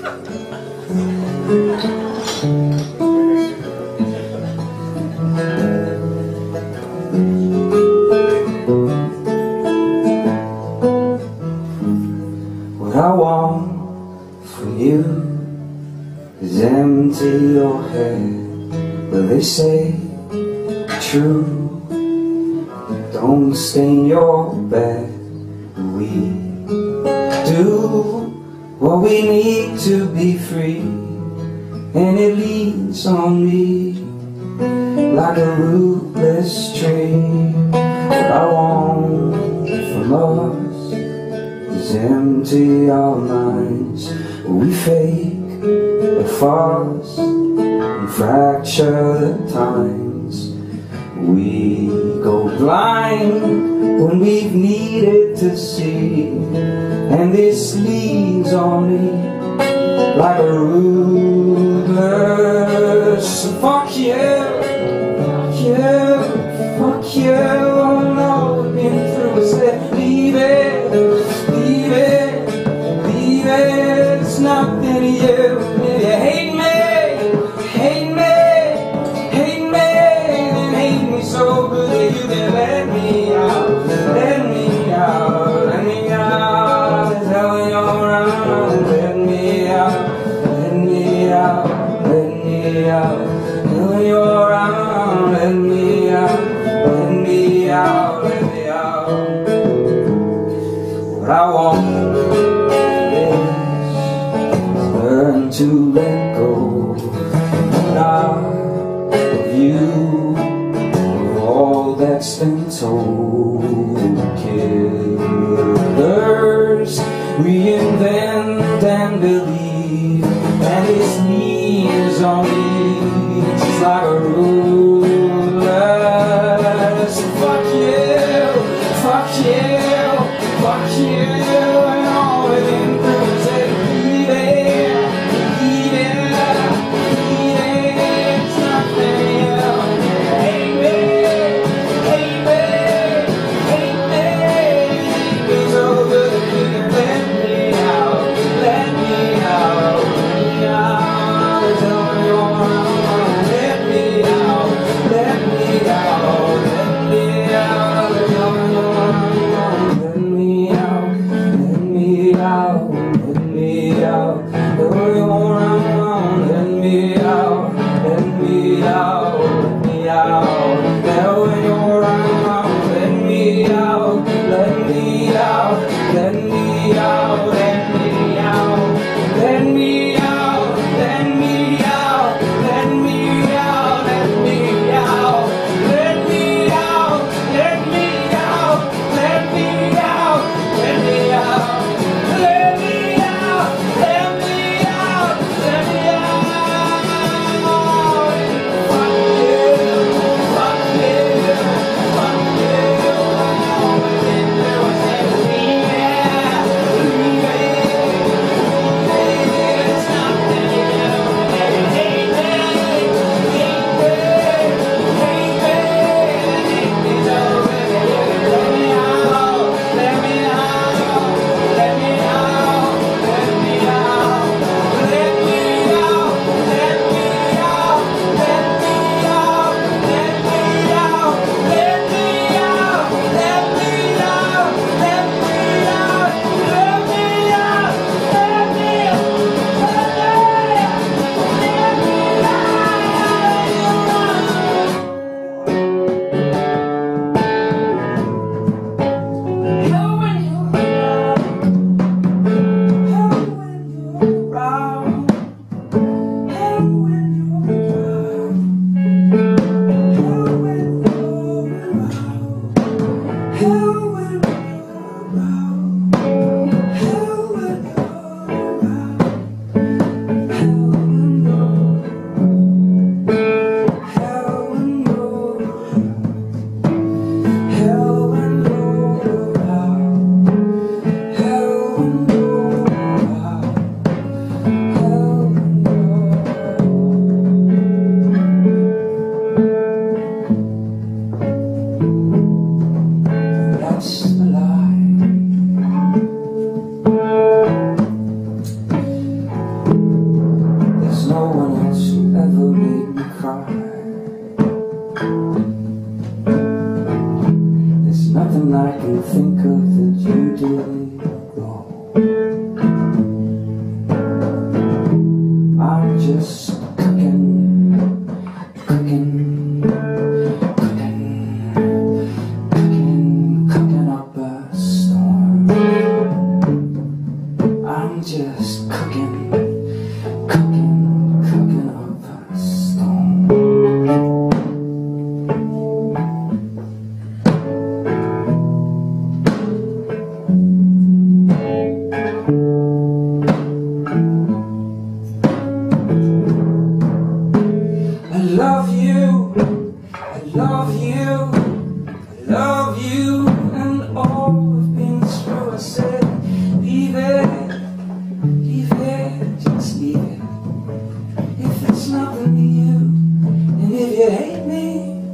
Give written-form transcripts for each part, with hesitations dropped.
What I want from you is empty your head. Well, they say true, don't stain your bed. We do what we need to be free, and it leans on me like a rootless tree. What I want from us is empty our minds. We fake a farce and fracture the times. We go blind when we've needed to see, and this leans on me like a ruthless. Fuck you, fuck you, fuck you. Oh no, we've been through it. Said leave it, leave it, leave it. It's nothing to you. If you hate me, hate me, hate me, then hate me so good that you can let me out, let me out, let me out. Tell me you're around, let me out, let me out, let me out. Tell me you're around, let me out, let me out, let me out. What I want is learn to let go, not of you, of all that's been told. Killers reinvent and believe, and this leans on me just like a ruthless. Fuck you, fuck you, fuck you, and all within through say leave it, leave it, leave it. It's nothing else. Hate me, hate me, hate me, hate me so good that you can let me out, let me out, let me out. Tell me you're around, let me out, let me out. cooking up a storm. I love you, I love you, I love you, and all we've been through. I said, leave it, just leave it. If it's nothing to you, and if you hate me,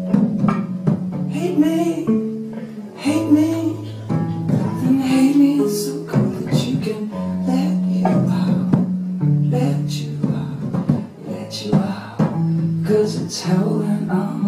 then hate me so good that you can let you out, let you out, 'cause it's hell and I'm